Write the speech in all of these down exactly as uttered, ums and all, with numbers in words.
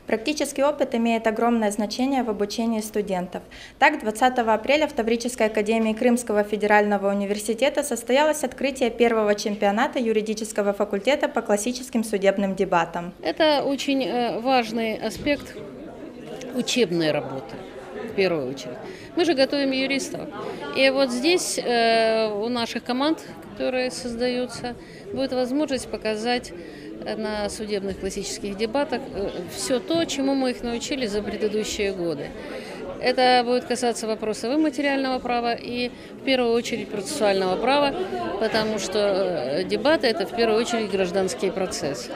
Практический опыт имеет огромное значение в обучении студентов. Так, двадцатого апреля в Таврической академии Крымского федерального университета состоялось открытие первого чемпионата юридического факультета по классическим судебным дебатам. Это очень важный аспект учебной работы, в первую очередь. Мы же готовим юристов. И вот здесь у наших команд, которые создаются, будет возможность показать на судебных классических дебатах все то, чему мы их научили за предыдущие годы. Это будет касаться вопросов и материального права, и в первую очередь процессуального права, потому что дебаты – это в первую очередь гражданский процесс.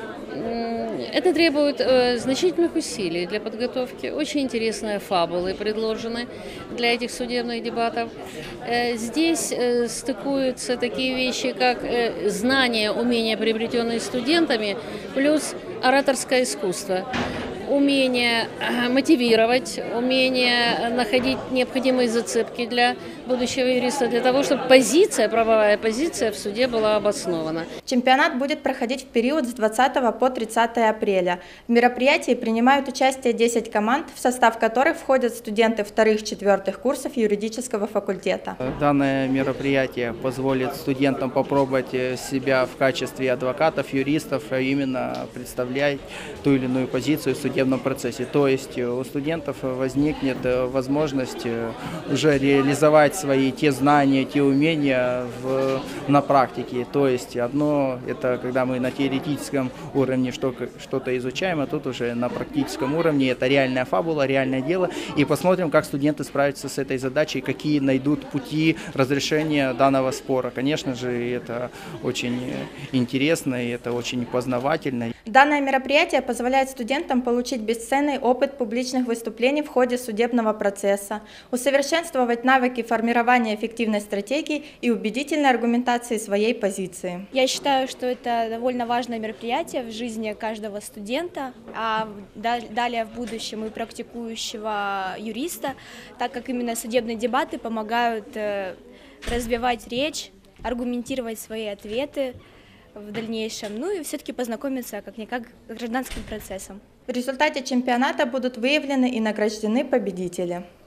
Это требует э, значительных усилий для подготовки. Очень интересные фабулы предложены для этих судебных дебатов. Э, здесь э, стыкуются такие вещи, как э, знания, умения, приобретенные студентами, плюс ораторское искусство. Умение мотивировать, умение находить необходимые зацепки для будущего юриста, для того, чтобы позиция, правовая позиция в суде была обоснована. Чемпионат будет проходить в период с двадцатого по тридцатое апреля. В мероприятии принимают участие десять команд, в состав которых входят студенты вторых-четвертых курсов юридического факультета. Данное мероприятие позволит студентам попробовать себя в качестве адвокатов, юристов, а именно представлять ту или иную позицию в суде. В судебном процессе. То есть у студентов возникнет возможность уже реализовать свои те знания, те умения в, на практике. То есть одно это когда мы на теоретическом уровне что-то изучаем, а тут уже на практическом уровне это реальная фабула, реальное дело. И посмотрим, как студенты справятся с этой задачей, какие найдут пути разрешения данного спора. Конечно же, это очень интересно и это очень познавательно. Данное мероприятие позволяет студентам получить бесценный опыт публичных выступлений в ходе судебного процесса, усовершенствовать навыки формирования эффективной стратегии и убедительной аргументации своей позиции. Я считаю, что это довольно важное мероприятие в жизни каждого студента, а далее в будущем и практикующего юриста, так как именно судебные дебаты помогают развивать речь, аргументировать свои ответы в дальнейшем, ну и все-таки познакомиться как-никак с гражданским процессом. В результате чемпионата будут выявлены и награждены победители.